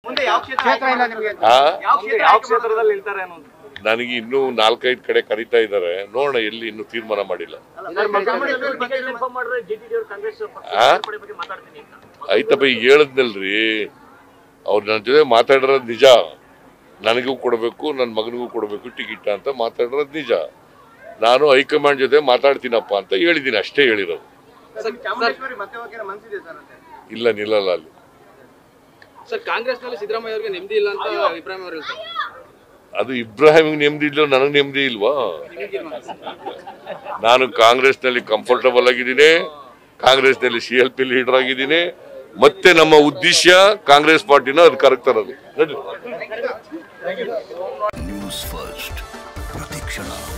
ನನಗೆ ಇನ್ನೂ 4-5 ಕಡೆ ಕರೀತಾ ಇದ್ದಾರೆ, ನೋಡೋಣ, ಎಲ್ಲಿ ಇನ್ನೂ ತೀರ್ಮಾನ ಮಾಡಿಲ್ಲ. ಆಯ್ತಪ್ಪ, ಈಗ ಹೇಳದ್ನಲ್ರಿ, ಅವ್ರು ನನ್ನ ಜೊತೆ ಮಾತಾಡಿರೋದು ನಿಜ. ನನಗೂ ಕೊಡಬೇಕು, ನನ್ನ ಮಗನಿಗೂ ಕೊಡಬೇಕು ಟಿಕೆಟ್ ಅಂತ ಮಾತಾಡಿರೋದು ನಿಜ. ನಾನು ಹೈಕಮಾಂಡ್ ಜೊತೆ ಮಾತಾಡ್ತೀನಪ್ಪ ಅಂತ ಹೇಳಿದ್ದೀನಿ, ಅಷ್ಟೇ ಹೇಳಿರೋದು. ಇಲ್ಲ, ನಿಲ್ಲಲ್ಲ ಅಲ್ಲಿ. ಸರ್, ಕಾಂಗ್ರೆಸ್ನಲ್ಲಿ ಸಿದ್ದರಾಮಯ್ಯ ಅವರಿಗೆ ನೆಮ್ಮದಿ ಇಲ್ಲ ಅಂತ ಇಬ್ರಾಹಿಂ ಅವರು ಹೇಳ್ತಾರೆ. ಅದು ಇಬ್ರಾಹಿಂ ನೆಮ್ಮದಿ ಇಲ್ಲ, ನನಗೆ ನೆಮ್ಮದಿ ಇಲ್ವಾ? ನಾನು ಕಾಂಗ್ರೆಸ್ನಲ್ಲಿ ಕಂಫರ್ಟಬಲ್ ಆಗಿದ್ದೀನಿ, ಕಾಂಗ್ರೆಸ್ನಲ್ಲಿ CLP ಲೀಡರ್ ಆಗಿದ್ದೀನಿ. ಮತ್ತೆ ನಮ್ಮ ಉದ್ದೇಶ ಕಾಂಗ್ರೆಸ್ ಪಾರ್ಟಿನ ಅಧಿಕಾರಕ್ಕೆ ತರೋದು. ನ್ಯೂಸ್ ಫಸ್ಟ್ ಪ್ರತಿಕ್ಷಣ.